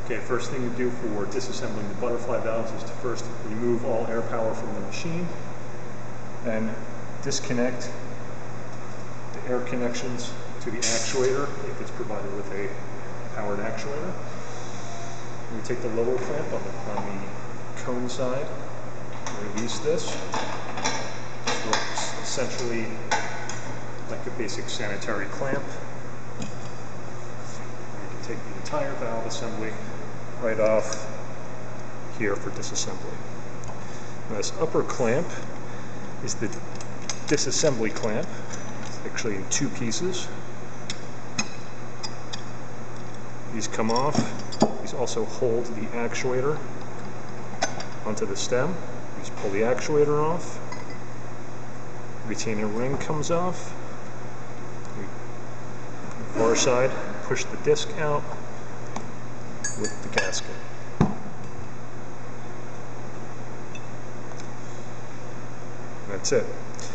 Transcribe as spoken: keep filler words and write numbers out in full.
Okay, first thing to do for disassembling the butterfly valves is to first remove all air power from the machine, then disconnect the air connections to the actuator if it's provided with a powered actuator. We take the lower clamp on the, on the cone side, release this. This works essentially like a basic sanitary clamp. You can take the entire valve assembly right off here for disassembly. Now this upper clamp is the disassembly clamp. It's actually in two pieces. These come off. These also hold the actuator onto the stem. These pull the actuator off. Retainer ring comes off. We, on the far side, push the disc out with the gasket. That's it.